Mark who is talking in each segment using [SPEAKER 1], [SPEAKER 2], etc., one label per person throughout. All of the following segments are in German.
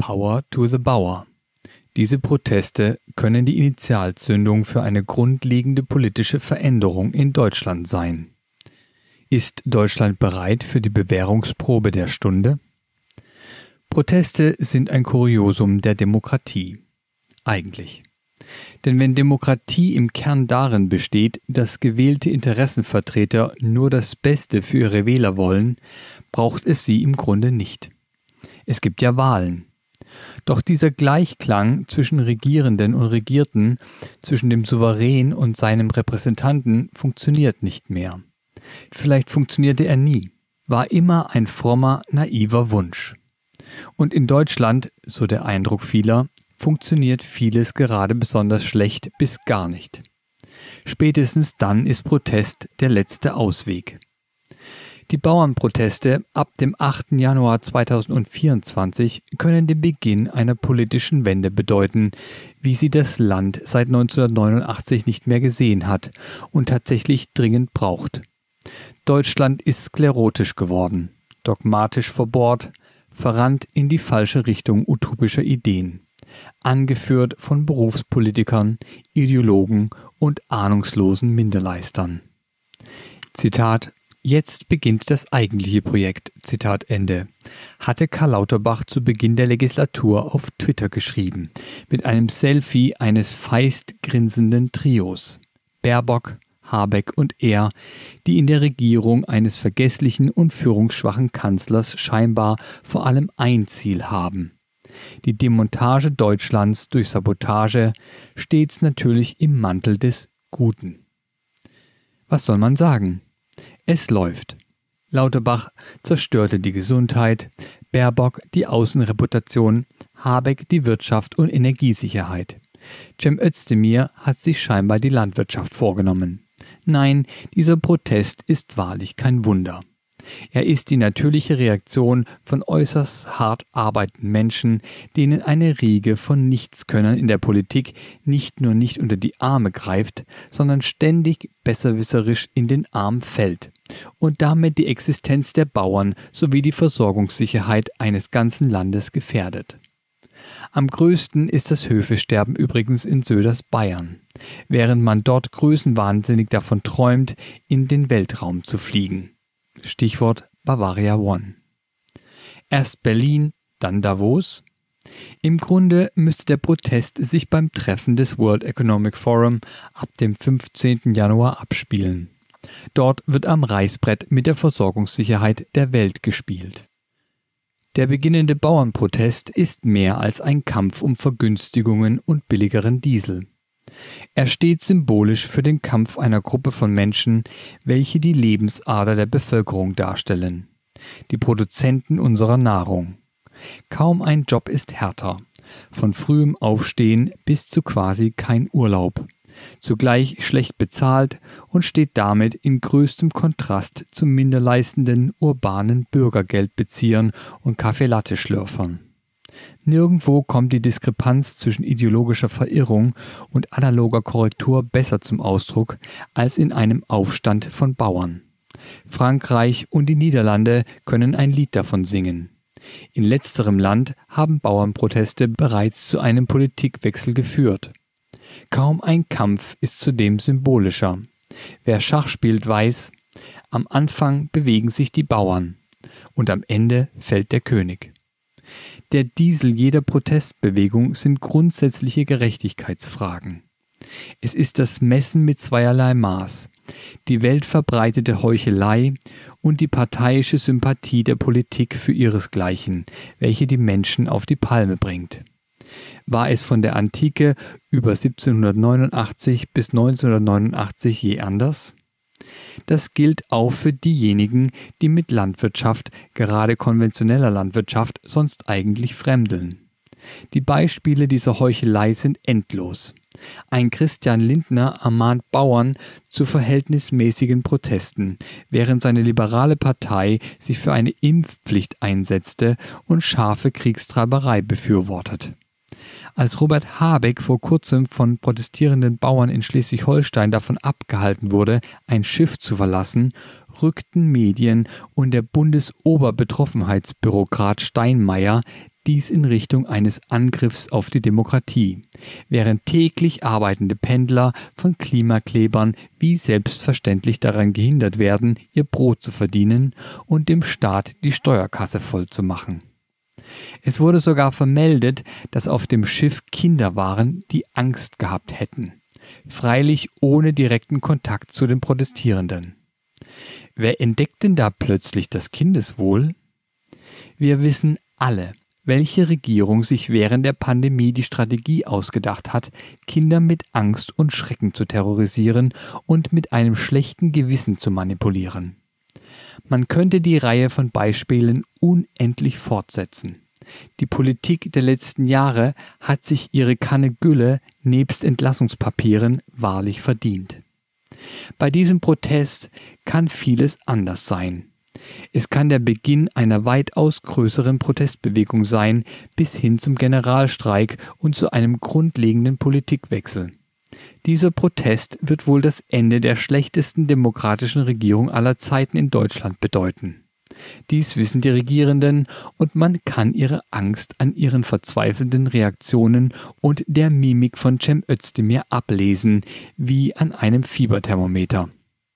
[SPEAKER 1] Power to the Bauer. Diese Proteste können die Initialzündung für eine grundlegende politische Veränderung in Deutschland sein. Ist Deutschland bereit für die Bewährungsprobe der Stunde? Proteste sind ein Kuriosum der Demokratie. Eigentlich. Denn wenn Demokratie im Kern darin besteht, dass gewählte Interessenvertreter nur das Beste für ihre Wähler wollen, braucht es sie im Grunde nicht. Es gibt ja Wahlen. Doch dieser Gleichklang zwischen Regierenden und Regierten, zwischen dem Souverän und seinem Repräsentanten funktioniert nicht mehr. Vielleicht funktionierte er nie, war immer ein frommer, naiver Wunsch. Und in Deutschland, so der Eindruck vieler, funktioniert vieles gerade besonders schlecht bis gar nicht. Spätestens dann ist Protest der letzte Ausweg. Die Bauernproteste ab dem 8. Januar 2024 können den Beginn einer politischen Wende bedeuten, wie sie das Land seit 1989 nicht mehr gesehen hat und tatsächlich dringend braucht. Deutschland ist sklerotisch geworden, dogmatisch verbohrt, verrannt in die falsche Richtung utopischer Ideen, angeführt von Berufspolitikern, Ideologen und ahnungslosen Minderleistern. Zitat: Jetzt beginnt das eigentliche Projekt, Zitat Ende, hatte Karl Lauterbach zu Beginn der Legislatur auf Twitter geschrieben, mit einem Selfie eines feist grinsenden Trios. Baerbock, Habeck und er, die in der Regierung eines vergesslichen und führungsschwachen Kanzlers scheinbar vor allem ein Ziel haben: die Demontage Deutschlands durch Sabotage, stets natürlich im Mantel des Guten. Was soll man sagen? Es läuft. Lauterbach zerstörte die Gesundheit, Baerbock die Außenreputation, Habeck die Wirtschaft und Energiesicherheit. Cem Özdemir hat sich scheinbar die Landwirtschaft vorgenommen. Nein, dieser Protest ist wahrlich kein Wunder. Er ist die natürliche Reaktion von äußerst hart arbeitenden Menschen, denen eine Riege von Nichtskönnern in der Politik nicht nur nicht unter die Arme greift, sondern ständig besserwisserisch in den Arm fällt und damit die Existenz der Bauern sowie die Versorgungssicherheit eines ganzen Landes gefährdet. Am größten ist das Höfesterben übrigens in Söders Bayern, während man dort größenwahnsinnig davon träumt, in den Weltraum zu fliegen. Stichwort Bavaria One. Erst Berlin, dann Davos? Im Grunde müsste der Protest sich beim Treffen des World Economic Forum ab dem 15. Januar abspielen. Dort wird am Reißbrett mit der Versorgungssicherheit der Welt gespielt. Der beginnende Bauernprotest ist mehr als ein Kampf um Vergünstigungen und billigeren Diesel. Er steht symbolisch für den Kampf einer Gruppe von Menschen, welche die Lebensader der Bevölkerung darstellen, die Produzenten unserer Nahrung. Kaum ein Job ist härter, von frühem Aufstehen bis zu quasi kein Urlaub, zugleich schlecht bezahlt und steht damit in größtem Kontrast zu minderleistenden urbanen Bürgergeldbeziehern und Kaffeelatte-Schlürfern. Nirgendwo kommt die Diskrepanz zwischen ideologischer Verirrung und analoger Korrektur besser zum Ausdruck als in einem Aufstand von Bauern. Frankreich und die Niederlande können ein Lied davon singen. In letzterem Land haben Bauernproteste bereits zu einem Politikwechsel geführt. Kaum ein Kampf ist zudem symbolischer. Wer Schach spielt, weiß, am Anfang bewegen sich die Bauern und am Ende fällt der König. Der Diesel jeder Protestbewegung sind grundsätzliche Gerechtigkeitsfragen. Es ist das Messen mit zweierlei Maß, die weltverbreitete Heuchelei und die parteiische Sympathie der Politik für ihresgleichen, welche die Menschen auf die Palme bringt. War es von der Antike über 1789 bis 1989 je anders? Das gilt auch für diejenigen, die mit Landwirtschaft, gerade konventioneller Landwirtschaft, sonst eigentlich fremdeln. Die Beispiele dieser Heuchelei sind endlos. Ein Christian Lindner ermahnt Bauern zu verhältnismäßigen Protesten, während seine liberale Partei sich für eine Impfpflicht einsetzte und scharfe Kriegstreiberei befürwortet. Als Robert Habeck vor kurzem von protestierenden Bauern in Schleswig-Holstein davon abgehalten wurde, ein Schiff zu verlassen, rückten Medien und der Bundesoberbetroffenheitsbürokrat Steinmeier, dies in Richtung eines Angriffs auf die Demokratie, während täglich arbeitende Pendler von Klimaklebern wie selbstverständlich daran gehindert werden, ihr Brot zu verdienen und dem Staat die Steuerkasse voll zu machen. Es wurde sogar vermeldet, dass auf dem Schiff Kinder waren, die Angst gehabt hätten, freilich ohne direkten Kontakt zu den Protestierenden. Wer entdeckt denn da plötzlich das Kindeswohl? Wir wissen alle, welche Regierung sich während der Pandemie die Strategie ausgedacht hat, Kinder mit Angst und Schrecken zu terrorisieren und mit einem schlechten Gewissen zu manipulieren. Man könnte die Reihe von Beispielen unendlich fortsetzen. Die Politik der letzten Jahre hat sich ihre Kanne Gülle nebst Entlassungspapieren wahrlich verdient. Bei diesem Protest kann vieles anders sein. Es kann der Beginn einer weitaus größeren Protestbewegung sein, bis hin zum Generalstreik und zu einem grundlegenden Politikwechsel. Dieser Protest wird wohl das Ende der schlechtesten demokratischen Regierung aller Zeiten in Deutschland bedeuten. Dies wissen die Regierenden und man kann ihre Angst an ihren verzweifelnden Reaktionen und der Mimik von Cem Özdemir ablesen, wie an einem Fieberthermometer.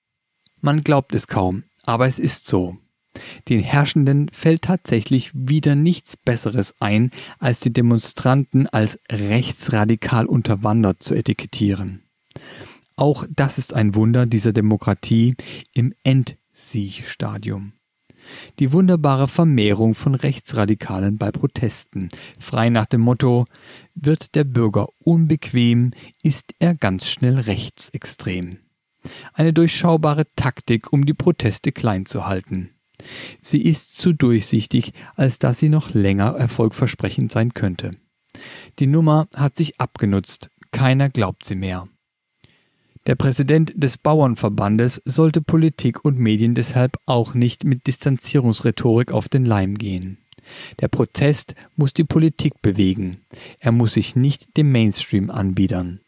[SPEAKER 1] Man glaubt es kaum, aber es ist so. Den Herrschenden fällt tatsächlich wieder nichts Besseres ein, als die Demonstranten als rechtsradikal unterwandert zu etikettieren. Auch das ist ein Wunder dieser Demokratie im Endsiegstadium. Die wunderbare Vermehrung von Rechtsradikalen bei Protesten, frei nach dem Motto: wird der Bürger unbequem, ist er ganz schnell rechtsextrem. Eine durchschaubare Taktik, um die Proteste klein zu halten. Sie ist zu durchsichtig, als dass sie noch länger erfolgversprechend sein könnte. Die Nummer hat sich abgenutzt, keiner glaubt sie mehr. Der Präsident des Bauernverbandes sollte Politik und Medien deshalb auch nicht mit Distanzierungsrhetorik auf den Leim gehen. Der Protest muss die Politik bewegen, er muss sich nicht dem Mainstream anbiedern.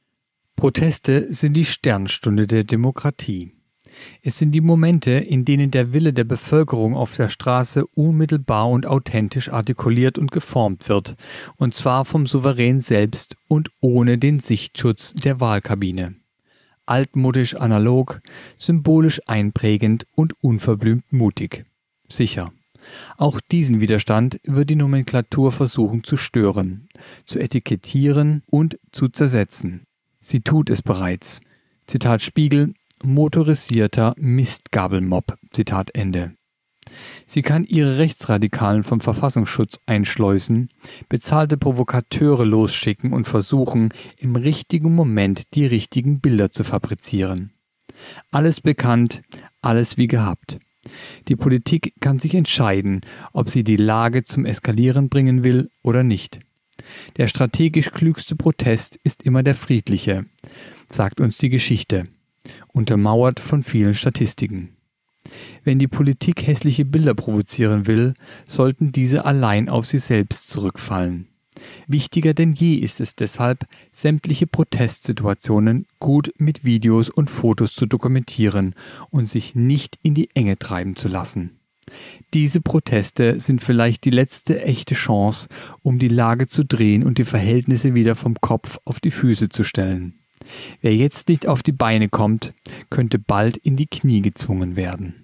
[SPEAKER 1] Proteste sind die Sternstunde der Demokratie. Es sind die Momente, in denen der Wille der Bevölkerung auf der Straße unmittelbar und authentisch artikuliert und geformt wird, und zwar vom Souverän selbst und ohne den Sichtschutz der Wahlkabine. Altmodisch analog, symbolisch einprägend und unverblümt mutig. Sicher. Auch diesen Widerstand wird die Nomenklatur versuchen zu stören, zu etikettieren und zu zersetzen. Sie tut es bereits. Zitat Spiegel: motorisierter Mistgabelmob. Zitat Ende. Sie kann ihre Rechtsradikalen vom Verfassungsschutz einschleusen, bezahlte Provokateure losschicken und versuchen, im richtigen Moment die richtigen Bilder zu fabrizieren. Alles bekannt, alles wie gehabt. Die Politik kann sich entscheiden, ob sie die Lage zum Eskalieren bringen will oder nicht. Der strategisch klügste Protest ist immer der friedliche, sagt uns die Geschichte, untermauert von vielen Statistiken. Wenn die Politik hässliche Bilder provozieren will, sollten diese allein auf sie selbst zurückfallen. Wichtiger denn je ist es deshalb, sämtliche Protestsituationen gut mit Videos und Fotos zu dokumentieren und sich nicht in die Enge treiben zu lassen. Diese Proteste sind vielleicht die letzte echte Chance, um die Lage zu drehen und die Verhältnisse wieder vom Kopf auf die Füße zu stellen. Wer jetzt nicht auf die Beine kommt, könnte bald in die Knie gezwungen werden.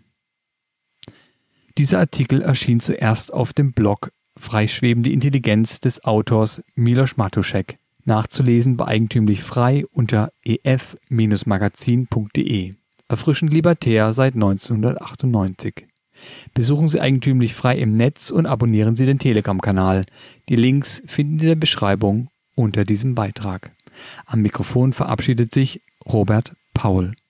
[SPEAKER 1] Dieser Artikel erschien zuerst auf dem Blog Freischwebende Intelligenz des Autors Miloš Matušek, nachzulesen bei Eigentümlich Frei unter ef-magazin.de. Erfrischend libertär seit 1998. Besuchen Sie Eigentümlich Frei im Netz und abonnieren Sie den Telegram-Kanal. Die Links finden Sie in der Beschreibung unter diesem Beitrag. Am Mikrofon verabschiedet sich Robert Paul.